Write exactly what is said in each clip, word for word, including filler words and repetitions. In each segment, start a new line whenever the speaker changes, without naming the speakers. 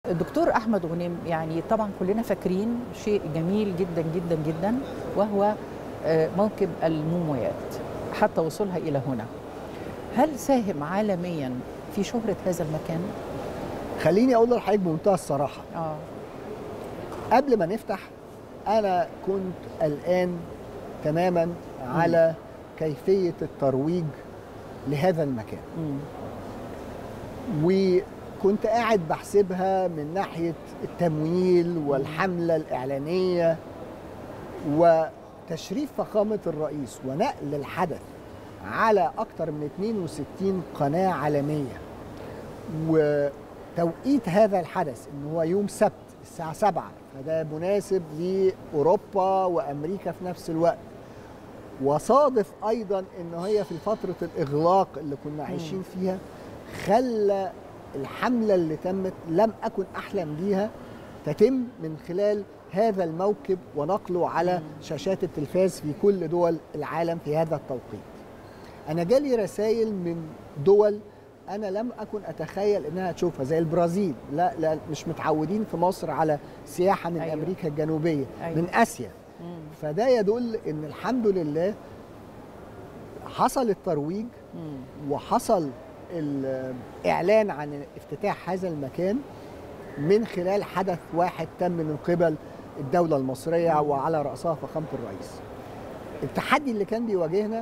الدكتور أحمد غنيم، يعني طبعا كلنا فاكرين شيء جميل جدا جدا جدا، وهو آه، موكب المومياوات حتى وصولها إلى هنا. هل ساهم عالميا في شهرة هذا المكان؟
خليني اقول لحضرتك بمنتهى الصراحه،
آه.
قبل ما نفتح انا كنت قلقان تماما على كيفيه الترويج لهذا المكان.
مم.
وكنت قاعد بحسبها من ناحيه التمويل والحمله الاعلانيه وتشريف فخامه الرئيس ونقل الحدث على اكثر من اثنين وستين قناه عالميه، وتوقيت هذا الحدث ان هو يوم سبت الساعه سبعة، فده مناسب لاوروبا وامريكا في نفس الوقت، وصادف ايضا ان هي في فتره الاغلاق اللي كنا عايشين فيها، خلى الحمله اللي تمت لم اكن احلم بيها تتم من خلال هذا الموكب ونقله على شاشات التلفاز في كل دول العالم في هذا التوقيت. انا جالي رسائل من دول انا لم اكن اتخيل انها تشوفها، زي البرازيل. لا لا مش متعودين في مصر على سياحه من
أيوة.
امريكا الجنوبيه،
أيوة.
من اسيا.
مم.
فده يدل ان الحمد لله حصل الترويج
مم.
وحصل الاعلان عن افتتاح هذا المكان من خلال حدث واحد تم من قبل الدوله المصريه
مم.
وعلى راسها فخامه الرئيس. التحدي اللي كان بيواجهنا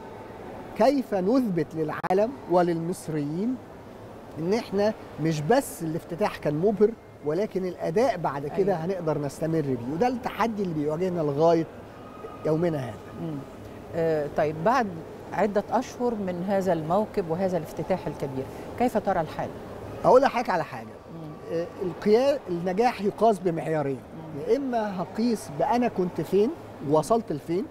كيف نثبت للعالم وللمصريين ان احنا مش بس الافتتاح كان مبهر، ولكن الاداء بعد كده أيوة. هنقدر نستمر بيه، وده التحدي اللي بيواجهنا لغايه يومنا هذا.
مم. آه طيب، بعد عدة أشهر من هذا الموكب وهذا الافتتاح الكبير، كيف ترى الحال؟
أقول لحضرتك على حاجة. آه القياس النجاح يقاس بمعيارين، يا إما هقيس بأنا كنت فين ووصلت لفين،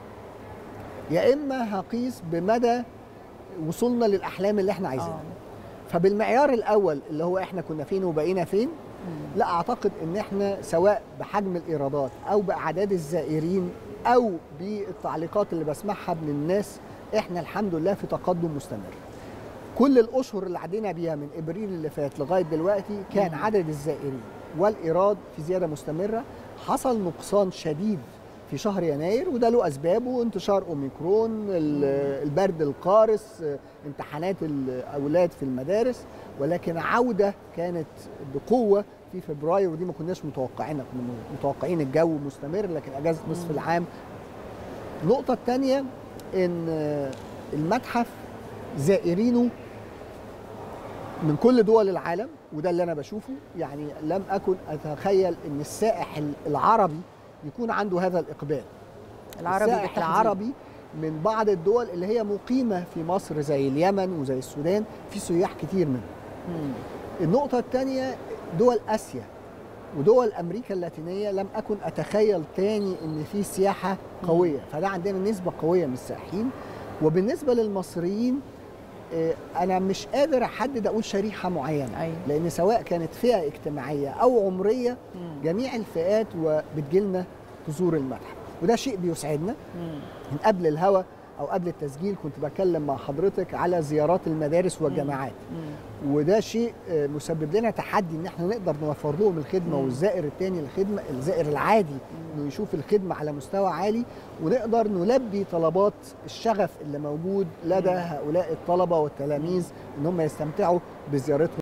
يا إما هقيس بمدى وصولنا للأحلام اللي احنا عايزينها. آه. فبالمعيار الأول اللي هو احنا كنا فين وبقينا فين، مم. لا أعتقد إن احنا سواء بحجم الإيرادات أو بأعداد الزائرين أو بالتعليقات اللي بسمعها من الناس، احنا الحمد لله في تقدم مستمر. كل الاشهر اللي عدينا بيها من ابريل اللي فات لغايه دلوقتي كان عدد الزائرين والايراد في زياده مستمره. حصل نقصان شديد في شهر يناير، وده له اسبابه: انتشار اوميكرون، البرد القارس، امتحانات الاولاد في المدارس، ولكن عوده كانت بقوه في فبراير، ودي ما كناش متوقعينها. كنا متوقعين الجو مستمر لكن اجازه نصف العام. النقطه الثانيه ان المتحف زائرينه من كل دول العالم، وده اللي انا بشوفه. يعني لم اكن اتخيل ان السائح العربي يكون عنده هذا الاقبال.
العربي
السائح العربي من بعض الدول اللي هي مقيمه في مصر زي اليمن وزي السودان، في سياح كتير منهم. النقطه الثانيه دول اسيا ودول امريكا اللاتينيه، لم اكن اتخيل تاني ان في سياحه قويه، فده عندنا نسبه قويه من السائحين. وبالنسبه للمصريين انا مش قادر احدد اقول شريحه معينه. أيوة. لان سواء كانت فئه اجتماعيه او عمريه، مم. جميع الفئات وبتجيلنا تزور المتحف، وده شيء بيسعدنا. مم. من قبل الهوا او قبل التسجيل كنت بكلم مع حضرتك على زيارات المدارس والجامعات، مم. وده شيء مسبب لنا تحدي ان احنا نقدر نوفر لهم الخدمه، مم. والزائر الثاني الخدمه، الزائر العادي انه يشوف الخدمه على مستوى عالي، ونقدر نلبي طلبات الشغف اللي موجود لدى هؤلاء الطلبه والتلاميذ ان هم يستمتعوا بزيارتهم